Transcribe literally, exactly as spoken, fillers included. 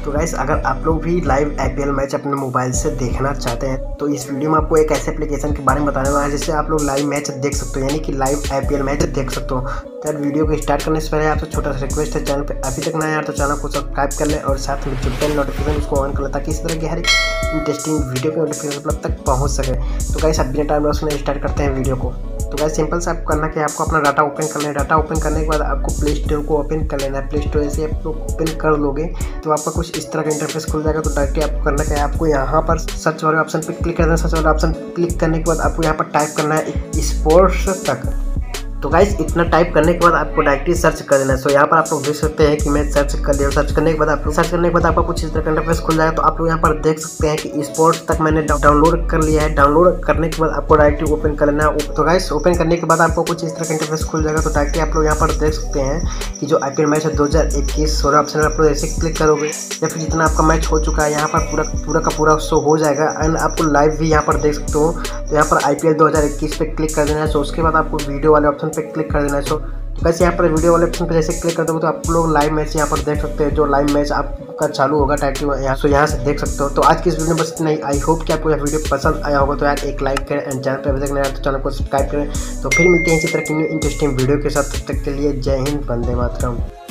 तो गाइस अगर आप लोग भी लाइव आईपीएल मैच अपने मोबाइल से देखना चाहते हैं तो इस वीडियो में आपको एक ऐसे एप्लीकेशन के बारे में बताने वाला है जिससे आप लोग लाइव मैच देख सकते हो, यानी कि लाइव आईपीएल मैच देख सकते हो। तो यार वीडियो को स्टार्ट करने से पहले आपसे छोटा सा रिक्वेस्ट है, चैनल पे अभी तक नया यार तो चैनल को सब्सक्राइब कर ले और साथ में जो बेल नोटिफिकेशन उसको ऑन कर ले ताकि इस तरह की हर एक इंटरेस्टिंग वीडियो की नोटिफिकेशन आप तक पहुँच सके। तो गाइस अब बिना टाइम लॉस में स्टार्ट करते हैं वीडियो को। तो गाइस सिंपल से आपको करना क्या है, आपको अपना डाटा ओपन कर लेना है। डाटा ओपन करने के बाद आपको प्ले स्टोर को ओपन कर लेना है। प्ले स्टोर से आप लोग ओपन कर लोगे तो आपका कुछ इस तरह का इंटरफेस खुल जाएगा। तो डायरेक्टली आपको करना क्या है, आपको यहाँ पर सर्च वाले ऑप्शन पे क्लिक करना है। सर्च वाले ऑप्शन क्लिक करने के बाद आपको यहाँ पर टाइप करना है स्पोर्ट्स तक। तो गाइस इतना टाइप करने के बाद आपको डायरेक्टली सर्च कर देना है। सो यहाँ पर आप लोग देख सकते हैं कि मैं सर्च कर लिया। सर्च करने के बाद आप लोग सर्च करने के बाद आपका कुछ इस तरह का इंटरफेस खुल जाएगा। तो आप लोग यहाँ पर देख सकते हैं कि स्पोर्ट्स तक मैंने डाउनलोड कर लिया है। डाउनलोड करने के बाद आपको डायरेक्टली ओपन कर लेना है। तो गाइस ओपन करने के बाद आपको कुछ इस तरह का इंटरफेस खुल जाएगा। तो डायरेक्टली आप लोग यहाँ पर देख सकते हैं कि जो आईपीएल मैच है दो हज़ार इक्कीस सोलह ऑप्शन आप लोग ऐसे क्लिक करोगे या फिर जितना आपका मैच हो चुका है यहाँ पर पूरा पूरा का पूरा शो हो जाएगा। एंड आपको लाइव भी यहाँ पर देख सकते हो। तो यहाँ पर आईपीएल दो हज़ार इक्कीस पे क्लिक कर देना है। सो उसके बाद आपको वीडियो वाले ऑप्शन पे क्लिक कर देना है। सो बस यहाँ पर वीडियो वाले ऑप्शन पे जैसे क्लिक कर दोगे तो आप लोग लाइव मैच यहाँ पर देख सकते हैं। जो लाइव मैच आपका चालू होगा डायरेक्टली यहाँ सो यहाँ से देख सकते हो। तो आज की इस वीडियो में बस इतना ही। आई होप कि आपको यह वीडियो पसंद आया होगा। तो यार एक लाइक करें एंड चैनल पर अभी तक नया तो चैनल को सब्सक्राइब करें। तो फिर मिलते हैं इसी तरह की इंटरेस्टिंग वीडियो के साथ। तब तक के लिए जय हिंद, वंदे मातरम।